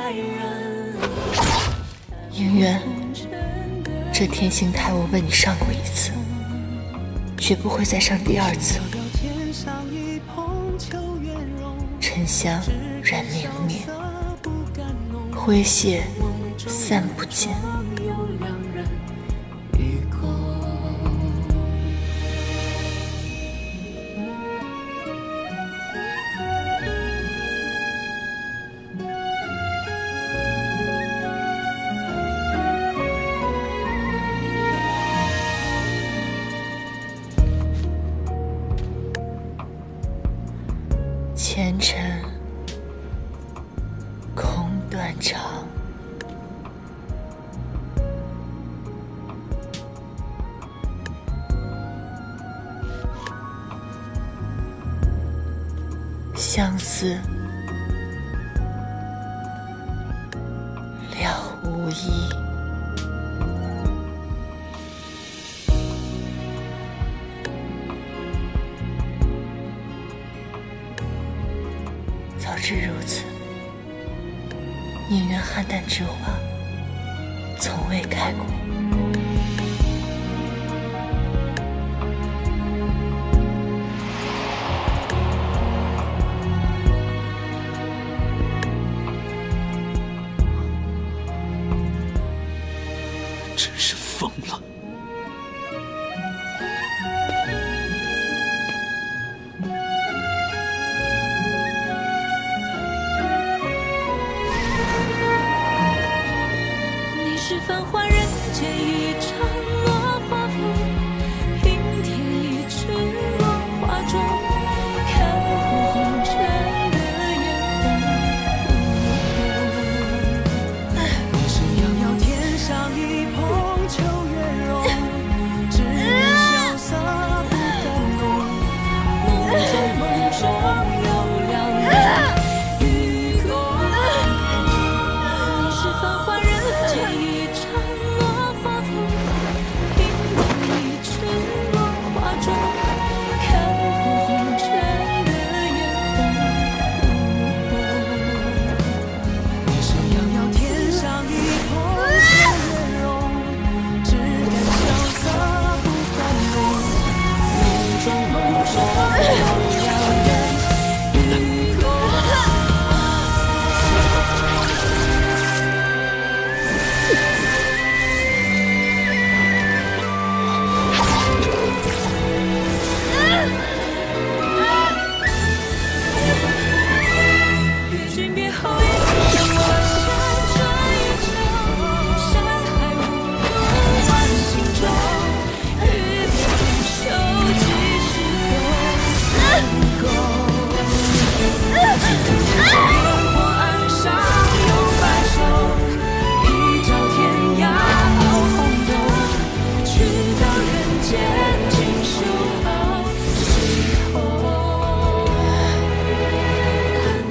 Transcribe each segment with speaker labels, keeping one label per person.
Speaker 1: 姻缘，这天星台我为你上过一次，绝不会再上第二次。沉香染明灭，灰屑散不见。前尘空断肠，相思了无依。早知如此，宁愿邯郸之花从未开过。
Speaker 2: 真是疯了！
Speaker 3: 是繁华人间一场落花风，平添一池落花中，看破红尘的眼红。你是遥遥天上一捧秋月容，只愿潇洒不敢动。梦中有两人与共，你是繁华人间一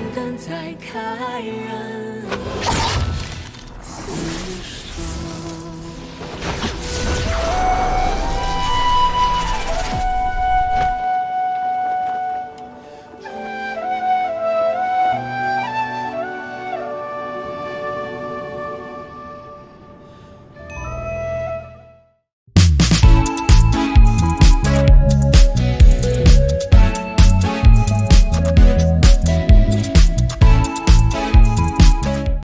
Speaker 3: 开人厮守。